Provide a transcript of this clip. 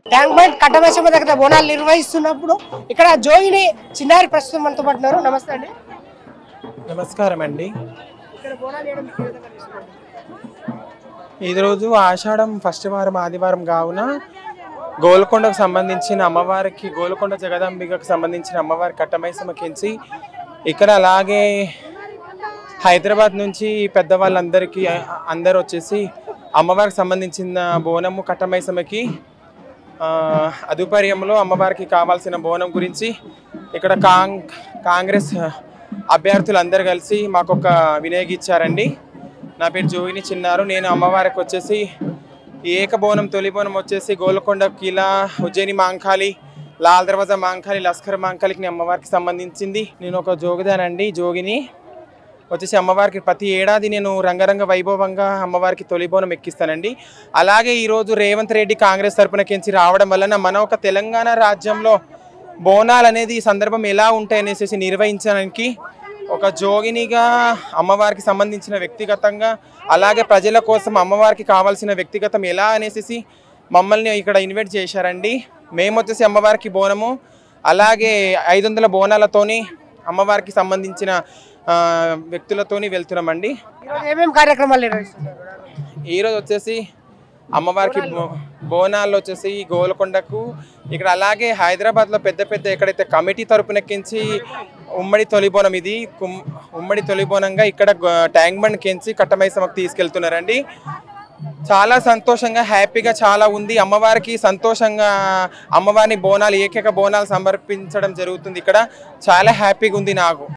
Tank bund Katta Maisamma దగ్గర బోనాలు నిర్వహిస్తున్నప్పుడు ఇక్కడ జోగిని చిన్నారి ప్రస్తుతం మనతో పడుతున్నారు. నమస్తే అండి. నమస్కారం అండి. ఇక్కడ బోనాలు వేయడం ఈరోజు ఆషాఢం ఫస్ట్ వారం ఆదివారం కావున గోల్కొండకు సంబంధించిన అమ్మవారికి, గోల్కొండ జగదాంబికకు సంబంధించిన అమ్మవారి కట్టమైసమ్మకించి ఇక్కడ అలాగే హైదరాబాద్ నుంచి పెద్దవాళ్ళందరికీ అందరూ వచ్చేసి అమ్మవారికి సంబంధించిన బోనము కట్టమైసమ్మకి అదుపర్యంలో అమ్మవారికి కావాల్సిన బోనం గురించి ఇక్కడ కాంగ్రెస్ అభ్యర్థులు అందరు కలిసి మాకు ఒక వినయగి ఇచ్చారండి. నా పేరు జోగిని చిన్నారు. నేను అమ్మవారికి వచ్చేసి ఏక బోనం తొలి బోనం వచ్చేసి గోల్కొండ కిలా, ఉజ్జయిని మాంకాళి, లాల్ దర్వాజా మాంకాళి, లస్కర్ మాంకాళికి అమ్మవారికి సంబంధించింది. నేను ఒక జోగిదానండి, జోగిని వచ్చేసి అమ్మవారికి ప్రతి ఏడాది నేను రంగరంగ వైభవంగా అమ్మవారికి తొలి బోనం ఎక్కిస్తానండి. అలాగే ఈరోజు రేవంత్ రెడ్డి కాంగ్రెస్ తరపున కించి రావడం వలన మన ఒక తెలంగాణ రాజ్యంలో బోనాలు అనేది ఈ సందర్భం ఎలా ఉంటాయనేసి నిర్వహించడానికి ఒక జోగినిగా అమ్మవారికి సంబంధించిన వ్యక్తిగతంగా, అలాగే ప్రజల కోసం అమ్మవారికి కావాల్సిన వ్యక్తిగతం ఎలా అనేసి మమ్మల్ని ఇక్కడ ఇన్వైట్ చేశారండి. మేము వచ్చేసి అమ్మవారికి బోనము అలాగే 500 బోనాలతోని అమ్మవారికి సంబంధించిన వ్యక్తులతోని వెళ్తున్నామండి. ఏమేమి కార్యక్రమాలు నిర్వహిస్తున్నారు? ఈరోజు వచ్చేసి అమ్మవారికి బోనాల్లో వచ్చేసి గోల్కొండకు, ఇక్కడ అలాగే హైదరాబాద్లో పెద్ద ఎక్కడైతే కమిటీ తరపునెక్కించి ఉమ్మడి తొలి బోనం, ఇది ఉమ్మడి తొలి బోనంగా ఇక్కడ ట్యాంక్ బండ్ కించి కట్టమైసమ్మకు తీసుకెళ్తున్నారండి. చాలా సంతోషంగా, హ్యాపీగా చాలా ఉంది. అమ్మవారికి సంతోషంగా అమ్మవారిని బోనాలు ఏకైక బోనాలు సమర్పించడం జరుగుతుంది. ఇక్కడ చాలా హ్యాపీగా ఉంది నాకు.